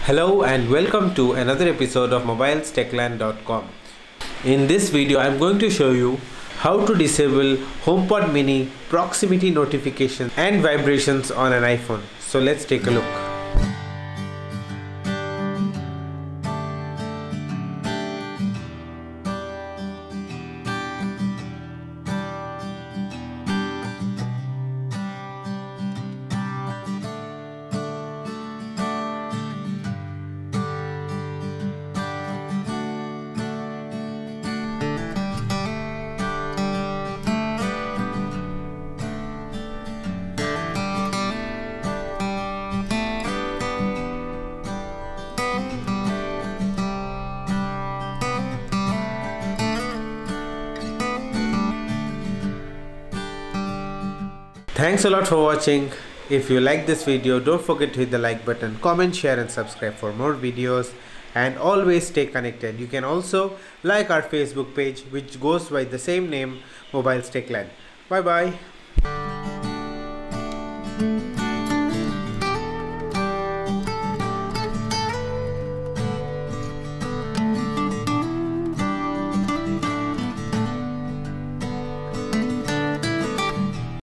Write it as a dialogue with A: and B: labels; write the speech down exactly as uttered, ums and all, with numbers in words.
A: Hello and welcome to another episode of mobiles techland dot com. In this video I am going to show you how to disable HomePod mini proximity notifications and vibrations on an iPhone. So let's take a look. Thanks a lot for watching. If you like this video, don't forget to hit the like button, comment, share and subscribe for more videos, and always stay connected. You can also like our Facebook page which goes by the same name, Mobiles Techland. Bye bye.